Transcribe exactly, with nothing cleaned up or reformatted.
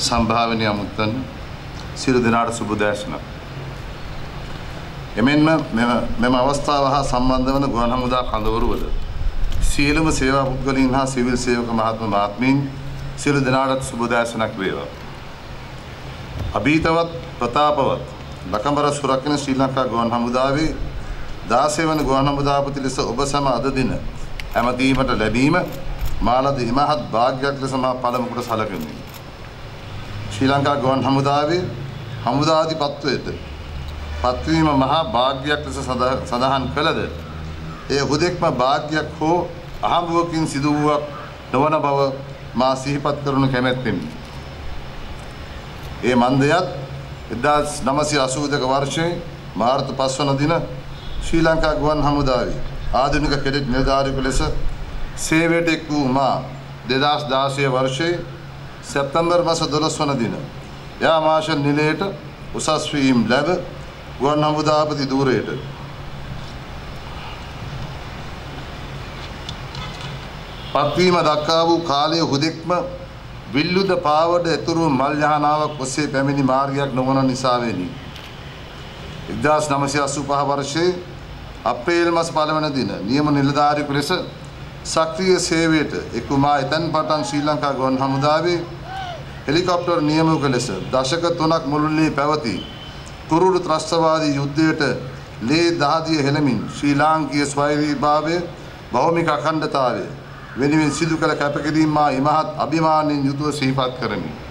සම්භාවනීය අමුත්තන් සියලු දෙනාට සුබ දැසන. එමෙන්ම මෙම අවස්ථාව හා සම්බන්ධ වන ගුවන් හමුදා කඳවුරුවල සියලුම සේවා පුද්ගලයන් හා සිවිල් සේවක මහත්ම මහත්මීන් සියලු දෙනාට සුබ දැසනක් වේවා. අභීතවත් ප්‍රතාපවත් ලකඹර සුරකින්න ශ්‍රී ලංකා ගුවන් හමුදාවේ දාසය වන ගුවන් හමුදාපති ලෙස ඔබ සම අද දින ඇමතීමට ලැබීම මාලද ඉමහත් වාග්යක් ලෙස මා පළමු කොට සැලකෙමි. ශ්‍රී ලංකා ගුවන් හමුදාවේ හමුදාධිපත්වයට පත්වීම මහා වාග්යක් ලෙස සඳහන් කළද එය හුදෙක්ම වාග්යක් හෝ අහඹුවකින් සිදු වූවක් නොවන බව මා සිහිපත් කරනු කැමැත්තෙමි. ඒ මන්දයත් එක්දාස් නවසිය අසූ දෙක වර්ෂයේ මාර්තු පහ වන දින ශ්‍රී ලංකා ගුවන් හමුදාවේ ආධුනික කෙඩෙට් නිලධාරියෙකු ලෙස සේවයට එක් වූ මා දෙදාස් දාසය වර්ෂයේ සැප්තැම්බර් මාස දොළොස් වන දින යා මාෂල් නිලයට උසස් වීම් ලැබ ගුවන් හමුදාපති ධූරයට පත්වීම දක්වා වූ කාලයේ හුදෙක්ම විල්ලුද පාවඩ ඇතුරු මල් යහනාවක් ඔස්සේ පැමිණි මාර්ගයක් නොවන නිසාවෙනි. එක්දාස් නවසිය අසූ පහ වර්ෂයේ අප්‍රේල් මාස පළවන දින නියම නිලධාරියෙකු ලෙස සක්‍රීය සේවයට එක් වූ මා එතැන් පටන් ශ්‍රී ලංකා ගුවන් හමුදාවේ හෙලිකොප්ටර් නියමුවෙකු ලෙස දශක තුනක් මුළුල්ලේ පැවති කුරුළු ත්‍රස්තවාදී යුද්ධයට ලේ දහදිය හෙළමින් ශ්‍රී ලාංකීය ස්වෛරීභාවය භෞමික අඛණ්ඩතාවය වෙනුවෙන් සිදු කළ කැපකිරීම මා ඉමහත් අභිමානයෙන් යුතුව සිහිපත් කරමි.